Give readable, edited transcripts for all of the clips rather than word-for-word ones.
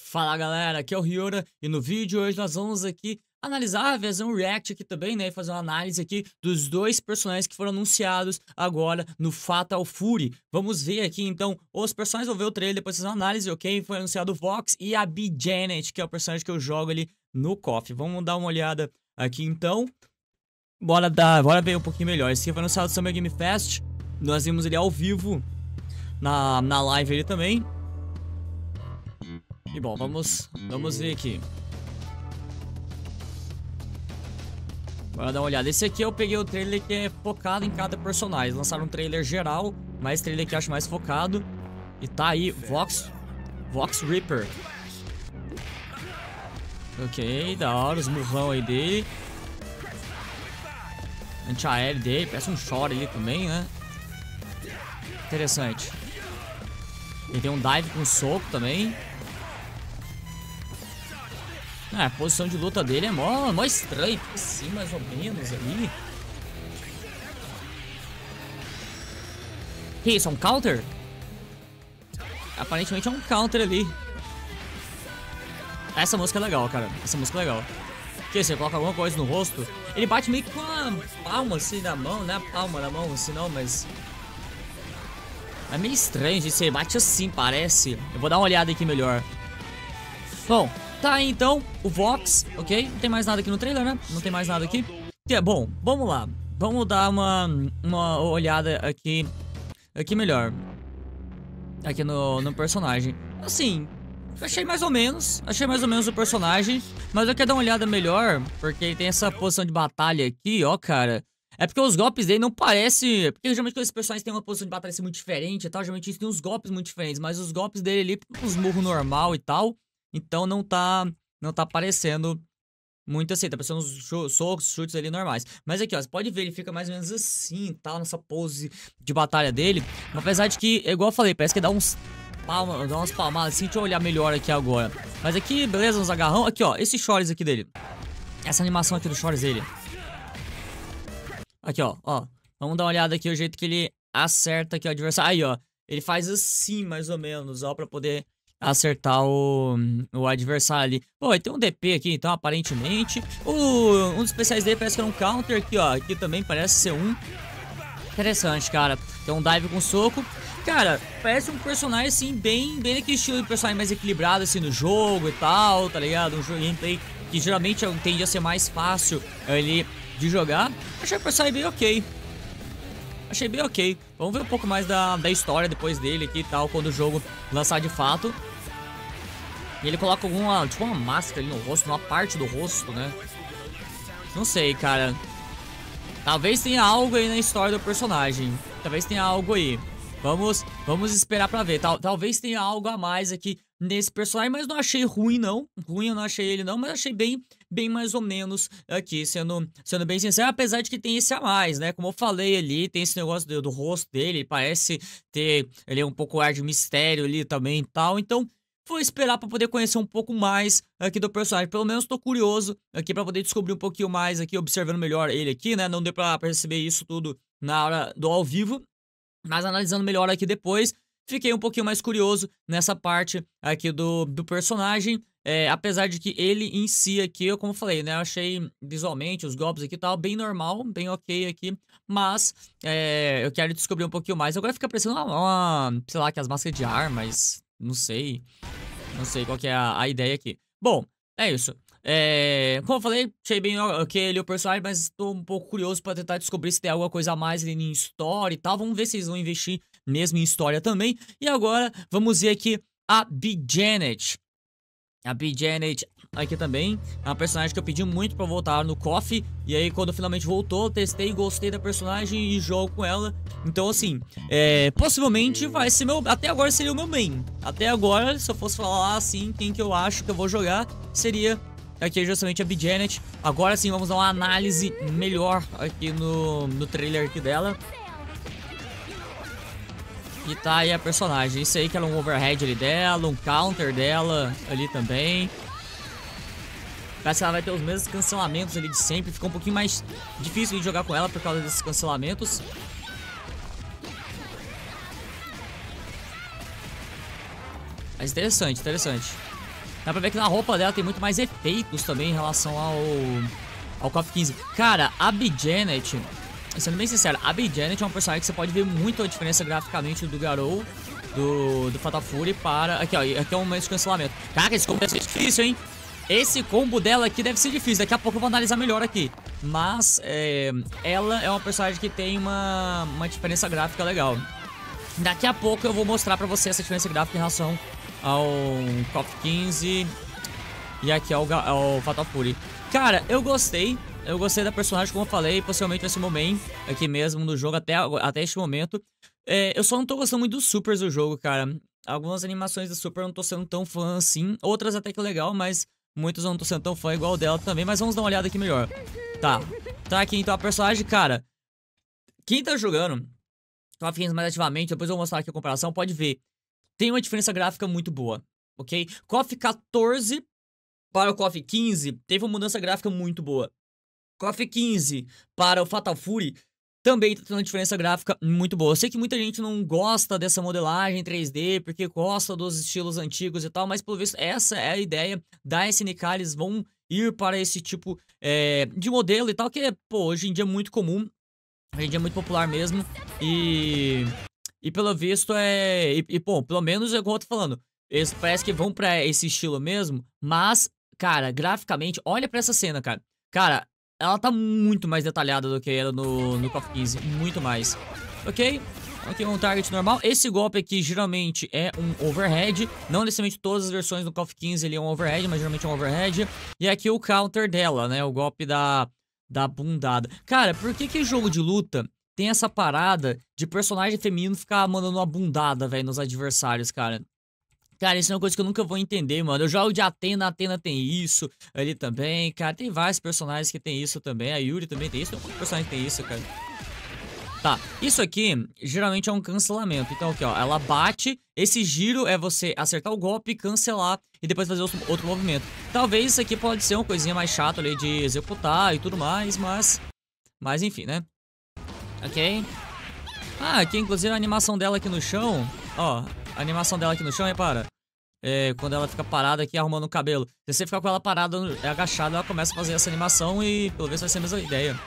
Fala galera, aqui é o Ryora e no vídeo de hoje nós vamos aqui analisar, fazer um react aqui também, né, fazer uma análise aqui dos dois personagens que foram anunciados agora no Fatal Fury. Vamos ver aqui então os personagens, vou ver o trailer, depois fazer uma análise, ok? Foi anunciado o Vox e a Bee Janet, que é o personagem que eu jogo ali no KOF. Vamos dar uma olhada aqui então. Bora ver um pouquinho melhor. Esse aqui foi anunciado no Summer Game Fest, nós vimos ele ao vivo na live ele também. E bom, vamos ver aqui. Bora dar uma olhada. Esse aqui eu peguei o trailer que é focado em cada personagem. Lançaram um trailer geral, mas trailer que eu acho mais focado. E tá aí, Vox Reaper. Ok, da hora, os murrão aí dele. Anti-aéreo dele, parece um short ali também, né? Interessante. Ele tem um dive com soco também. A posição de luta dele é mó estranho, assim, mais ou menos ali. Que isso, é um counter? Aparentemente é um counter ali. Essa música é legal, cara. Essa música é legal. Que você coloca alguma coisa no rosto. Ele bate meio que com a palma assim na mão, né? A palma na mão assim não, mas... é meio estranho, gente. Você bate assim, parece. Eu vou dar uma olhada aqui melhor. Bom, tá aí então o Vox, ok? Não tem mais nada aqui no trailer, né? Não tem mais nada aqui. Bom, vamos lá. Vamos dar uma olhada aqui melhor. Aqui no personagem. Assim, achei mais ou menos o personagem. Mas eu quero dar uma olhada melhor, porque ele tem essa posição de batalha aqui, ó, cara. É porque os golpes dele não parecem... porque geralmente quando esses personagens têm uma posição de batalha assim, muito diferente e tal, geralmente eles têm uns golpes muito diferentes. Mas os golpes dele ali, uns murros normal e tal... então não tá aparecendo muito assim, tá parecendo uns socos, chutes ali normais. Mas aqui, ó, você pode ver, ele fica mais ou menos assim, tal, nessa pose de batalha dele. Apesar de que, igual eu falei, parece que dá umas palmadas assim, deixa eu olhar melhor aqui agora. Mas aqui, beleza, uns agarrão. Aqui, ó, esses shorts aqui dele. Essa animação aqui dos shorts dele. Aqui, ó, vamos dar uma olhada aqui, o jeito que ele acerta aqui o adversário. Aí, ó, ele faz assim, mais ou menos, ó, pra poder... acertar o adversário ali. Pô, ele tem um DP aqui, então, aparentemente. Um dos especiais dele parece que é um counter aqui, ó. Aqui também parece ser um. Interessante, cara. Tem um dive com soco. Cara, parece um personagem, assim, bem naquele estilo de personagem mais equilibrado, assim, no jogo e tal, tá ligado? Um jogo gameplay que geralmente tende a ser mais fácil ali de jogar. Achei o personagem bem ok. Achei bem ok. Vamos ver um pouco mais da história depois dele aqui e tal, quando o jogo lançar de fato. E ele coloca tipo uma máscara ali no rosto, numa parte do rosto, né? Não sei, cara. Talvez tenha algo aí na história do personagem. Talvez tenha algo aí. Vamos esperar pra ver. Talvez tenha algo a mais aqui nesse personagem, mas não achei ruim, não. Ruim eu não achei ele, não, mas achei bem mais ou menos aqui, sendo bem sincero, apesar de que tem esse a mais, né? Como eu falei ali, tem esse negócio do rosto dele, parece ter ele um pouco ar de mistério ali também e tal, então vou esperar pra poder conhecer um pouco mais aqui do personagem. Pelo menos tô curioso aqui pra poder descobrir um pouquinho mais aqui, observando melhor ele aqui, né? Não deu pra perceber isso tudo na hora do ao vivo, mas analisando melhor aqui depois, fiquei um pouquinho mais curioso nessa parte aqui do personagem. Apesar de que ele em si aqui, eu como falei, né, eu achei visualmente os golpes aqui tal, bem normal, bem ok aqui, mas eu quero descobrir um pouquinho mais. Agora fica parecendo sei lá, que as máscaras de ar, mas não sei qual que é a ideia aqui. Bom, é isso. Como eu falei, achei bem ok ele o personagem, mas estou um pouco curioso para tentar descobrir se tem alguma coisa a mais ali em história e tal. Vamos ver se eles vão investir mesmo em história também. E agora, vamos ver aqui a Bee Janet. A Bee Janet aqui também é uma personagem que eu pedi muito pra voltar no KOF. E aí quando finalmente voltou, testei, gostei da personagem e jogo com ela. Então assim, possivelmente vai ser até agora seria o meu main. Até agora, se eu fosse falar assim, quem que eu acho que eu vou jogar, seria aqui justamente a Bee Janet. Agora sim, vamos dar uma análise melhor aqui no trailer aqui dela. E tá aí a personagem. Isso aí que era um overhead ali dela, um counter dela ali também. Parece que ela vai ter os mesmos cancelamentos ali de sempre. Fica um pouquinho mais difícil de jogar com ela por causa desses cancelamentos. Mas interessante, interessante. Dá pra ver que na roupa dela tem muito mais efeitos também em relação ao KOF 15. Cara, a Bee Janet, sendo bem sincero, a Bee Janet é um personagem que você pode ver muito a diferença graficamente do Garou, do Fatal Fury para... Aqui, ó, aqui é um momento de cancelamento. Cara, esse combo deve ser difícil, hein? Esse combo dela aqui deve ser difícil. Daqui a pouco eu vou analisar melhor aqui. Mas, ela é uma personagem que tem uma diferença gráfica legal. Daqui a pouco eu vou mostrar pra você essa diferença gráfica em relação ao KOF 15 e aqui ao Fatal Fury. Cara, eu gostei da personagem, como eu falei. Possivelmente vai ser o meu main aqui mesmo no jogo até este momento. Eu só não tô gostando muito dos supers do jogo, cara. Algumas animações do super eu não tô sendo tão fã assim. Outras até que legal, mas muitas eu não tô sendo tão fã igual dela também. Mas vamos dar uma olhada aqui melhor. Tá aqui então a personagem, cara. Quem tá jogando KOF 15 mais ativamente, depois eu vou mostrar aqui a comparação, pode ver. Tem uma diferença gráfica muito boa, ok? KOF 14 para o KOF 15 teve uma mudança gráfica muito boa. KOF 15 para o Fatal Fury também tá tendo uma diferença gráfica muito boa. Eu sei que muita gente não gosta dessa modelagem 3D, porque gosta dos estilos antigos e tal, mas pelo visto essa é a ideia da SNK, eles vão ir para esse tipo de modelo e tal, que pô, hoje em dia é muito comum, hoje em dia é muito popular mesmo, e pelo visto bom, pelo menos é como eu tô falando, eles parece que vão pra esse estilo mesmo, mas, cara, graficamente, olha pra essa cena, cara. Cara, ela tá muito mais detalhada do que era no KOF 15, muito mais. Ok? Aqui um target normal. Esse golpe aqui geralmente é um overhead. Não necessariamente todas as versões do KOF 15 ele é um overhead, mas geralmente é um overhead. E aqui o counter dela, né? O golpe da bundada. Cara, por que jogo de luta tem essa parada de personagem feminino ficar mandando uma bundada, velho, nos adversários, cara? Cara, isso é uma coisa que eu nunca vou entender, mano. Eu jogo de Athena, a Athena tem isso ali também, cara. Tem vários personagens que tem isso também. A Yuri também tem isso. Tem um personagem que tem isso, cara. Tá, isso aqui geralmente é um cancelamento. Então aqui, ó, ela bate. Esse giro é você acertar o golpe, cancelar e depois fazer outro movimento. Talvez isso aqui pode ser uma coisinha mais chata ali de executar e tudo mais, mas enfim, né? Ok. Ah, aqui inclusive a animação dela aqui no chão, ó. A animação dela aqui no chão, repara. Quando ela fica parada aqui arrumando o cabelo. Se você ficar com ela parada, agachada, ela começa a fazer essa animação e pelo menos vai ser a mesma ideia.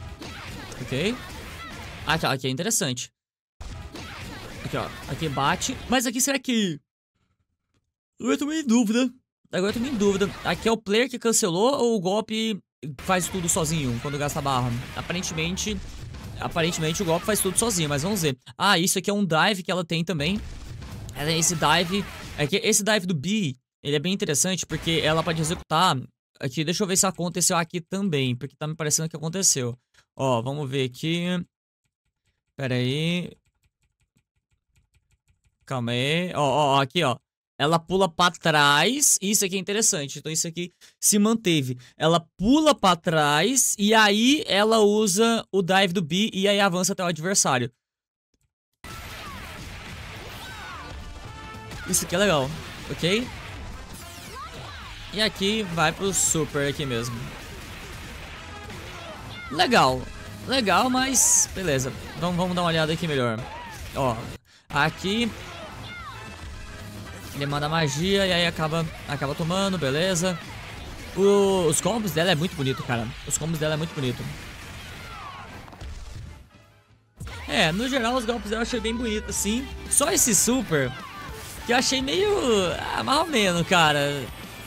Ok. Aqui é interessante. Aqui, ó. Aqui bate. Mas aqui será que... Agora eu tô meio em dúvida. Aqui é o player que cancelou ou o golpe faz tudo sozinho quando gasta barra? Aparentemente o golpe faz tudo sozinho, mas vamos ver. Ah, isso aqui é um dive que ela tem também. Esse dive do Bee, ele é bem interessante porque ela pode executar aqui. Deixa eu ver se aconteceu aqui também, porque tá me parecendo que aconteceu. Ó, vamos ver aqui. Pera aí. Calma aí. Ó, aqui, ó. Ela pula pra trás. Isso aqui é interessante. Então isso aqui se manteve. Ela pula pra trás e aí ela usa o dive do Bee e aí avança até o adversário. Isso aqui é legal, ok? E aqui vai pro super aqui mesmo. Legal, mas beleza. Vamos dar uma olhada aqui melhor. Ó, aqui ele manda magia e aí acaba tomando, beleza. Os combos dela é muito bonito, cara. Os combos dela é muito bonito. No geral os golpes dela eu achei bem bonito, assim. Só esse super que eu achei meio... mais ou menos, cara.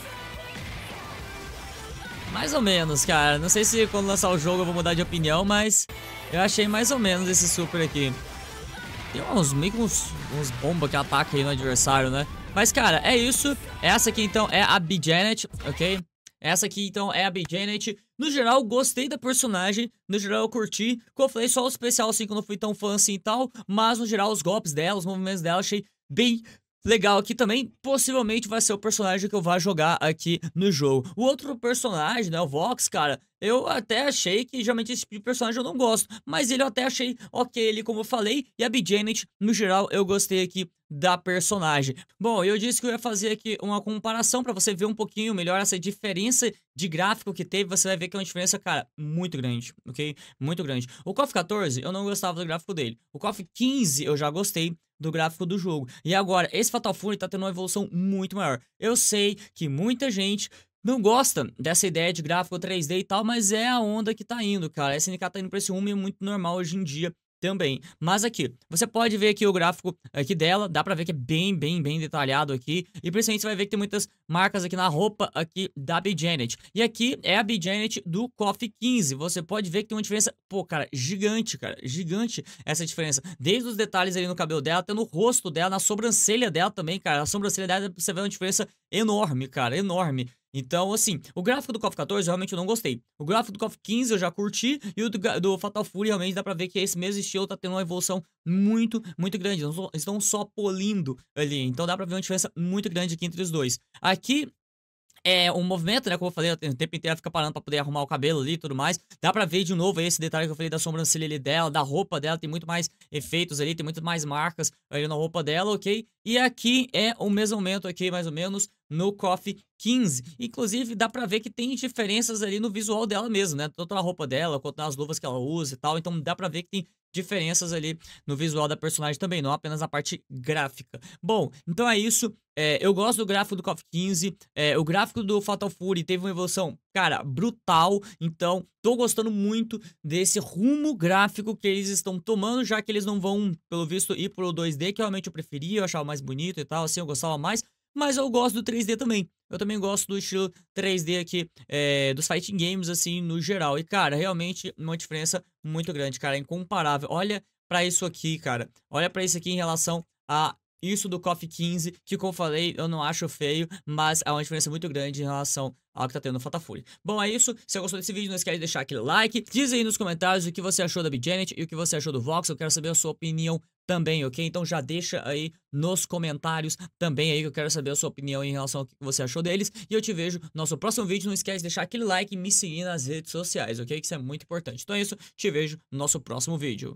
Mais ou menos, cara. Não sei se quando lançar o jogo eu vou mudar de opinião, mas eu achei mais ou menos esse super aqui. Tem meio que uns bombas que atacam aí no adversário, né? Mas, cara, é isso. Essa aqui, então, é a Bee Janet, ok? Essa aqui, então, é a Bee Janet. No geral, gostei da personagem. No geral, eu curti. Como eu falei, só o especial, assim, que eu não fui tão fã assim e tal. Mas, no geral, os golpes dela, os movimentos dela, achei bem legal aqui também. Possivelmente vai ser o personagem que eu vá jogar aqui no jogo. O outro personagem, né, o Vox, cara, eu até achei que geralmente esse tipo de personagem eu não gosto, mas ele eu até achei ok, ele como eu falei. E a Bee Janet, no geral, eu gostei aqui da personagem. Bom, eu disse que eu ia fazer aqui uma comparação pra você ver um pouquinho melhor essa diferença de gráfico que teve. Você vai ver que é uma diferença, cara, muito grande, ok? Muito grande. O KOF 14, eu não gostava do gráfico dele. O KOF 15, eu já gostei. do gráfico do jogo. E agora, esse Fatal Fury tá tendo uma evolução muito maior. Eu sei que muita gente não gosta dessa ideia de gráfico 3D e tal, mas é a onda que tá indo, cara. A SNK tá indo pra esse rumo e é muito normal hoje em dia também. Mas aqui, você pode ver aqui o gráfico aqui dela, dá pra ver que é bem detalhado aqui, e principalmente você vai ver que tem muitas marcas aqui na roupa aqui da Janet. E aqui é a Janet do KOF 15, você pode ver que tem uma diferença, pô, cara, gigante essa diferença, desde os detalhes ali no cabelo dela, até no rosto dela, na sobrancelha dela também, cara, a sobrancelha dela você vê uma diferença enorme, cara, enorme. Então, assim, o gráfico do KOF 14 realmente eu não gostei. O gráfico do KOF 15 eu já curti. E o do Fatal Fury realmente dá pra ver que esse mesmo estilo tá tendo uma evolução muito grande. Estão só polindo ali. Então dá pra ver uma diferença muito grande aqui entre os dois. Aqui é um movimento, né? Como eu falei, o tempo inteiro fica parando pra poder arrumar o cabelo ali e tudo mais. Dá pra ver de novo esse detalhe que eu falei da sobrancelha ali dela, da roupa dela. Tem muito mais efeitos ali, tem muito mais marcas ali na roupa dela, ok? E aqui é o mesmo momento aqui, mais ou menos, no KOF 15. Inclusive, dá pra ver que tem diferenças ali no visual dela mesmo, né? Tanto na roupa dela, quanto nas luvas que ela usa e tal. Então dá pra ver que tem diferenças ali no visual da personagem também, não apenas na parte gráfica. Bom, então é isso. Eu gosto do gráfico do KOF 15. O gráfico do Fatal Fury teve uma evolução, cara, brutal. Então, tô gostando muito desse rumo gráfico que eles estão tomando, já que eles não vão, pelo visto, ir pro 2D, que realmente eu preferia, eu achava mais bonito e tal, assim, eu gostava mais. Mas eu gosto do 3D também. Eu também gosto do estilo 3D aqui, dos fighting games, assim, no geral. E, cara, realmente uma diferença muito grande, cara, incomparável. Olha pra isso aqui, cara. Olha pra isso aqui em relação a isso do KOF 15, que como eu falei, eu não acho feio, mas há uma diferença muito grande em relação ao que tá tendo no Fatal Fury. Bom, é isso. Se você gostou desse vídeo, não esquece de deixar aquele like. Diz aí nos comentários o que você achou da Janet e o que você achou do Vox. Eu quero saber a sua opinião também, ok? Então já deixa aí nos comentários também aí que eu quero saber a sua opinião em relação ao que você achou deles. E eu te vejo no nosso próximo vídeo. Não esquece de deixar aquele like e me seguir nas redes sociais, ok? Que isso é muito importante. Então é isso. Te vejo no nosso próximo vídeo.